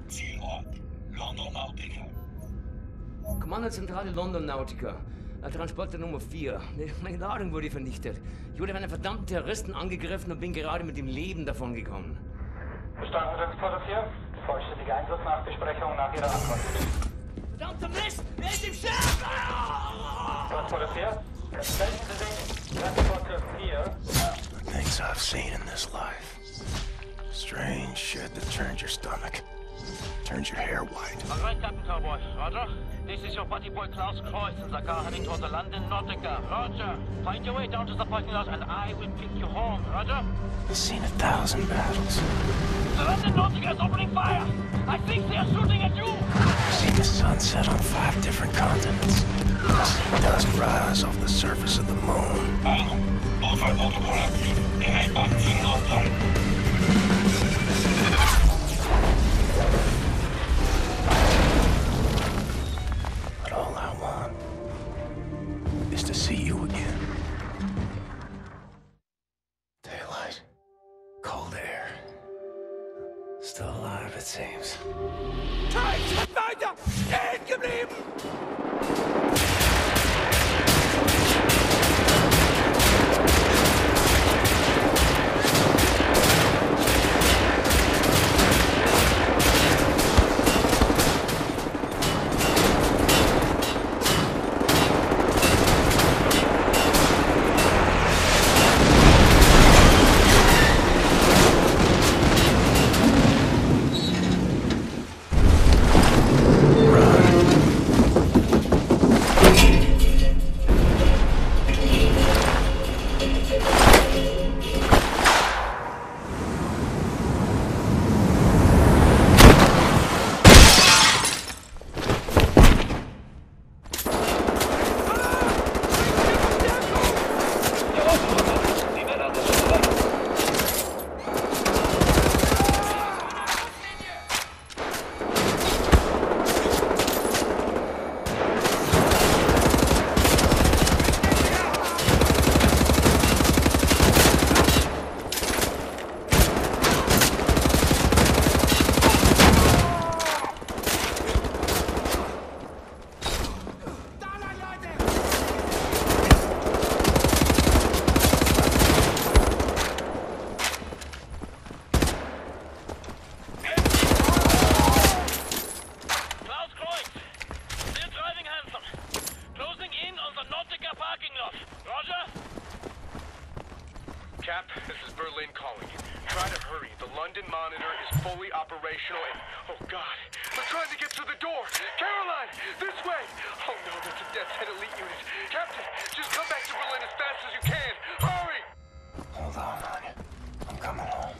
Zielort, London Nautica. Kommandozentrale London Nautica. Transporter Nummer 4. Meine Ladung wurde vernichtet. Ich wurde von einem verdammten Terroristen angegriffen und bin gerade mit dem Leben davongekommen. Verstanden, Transporter 4. Vollständige Einsatznachbesprechung nach Ihrer Ankunft. Verdammter Mist! Wer ist im Schiff? Transporter 4. Melden Sie sich. Transporter 4. The things I've seen in this life. Strange shit that turns your stomach. Turns your hair white. All right, Captain Cowboy. Roger. This is your buddy boy Klaus Kreuz in the car heading toward the London Nautica. Roger. Find your way down to the parking lot and I will pick you home. Roger. I've seen 1,000 battles. The London Nautica is opening fire. I think they are shooting at you. I've seen the sun set on 5 different continents. I've seen dust rise off the surface of the moon. But all I want is to see you again. Daylight. Cold air. Still alive, it seems. Kein Schritt weiter! Stehen geblieben! Cap, this is Berlin calling. Try to hurry. The London Monitor is fully operational and... Oh, God. I'm trying to get to the door. Caroline, this way. Oh, no, that's a Death's Head elite unit. Captain, just come back to Berlin as fast as you can. Hurry! Hold on, honey. I'm coming home.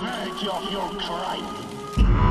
purge of your crime.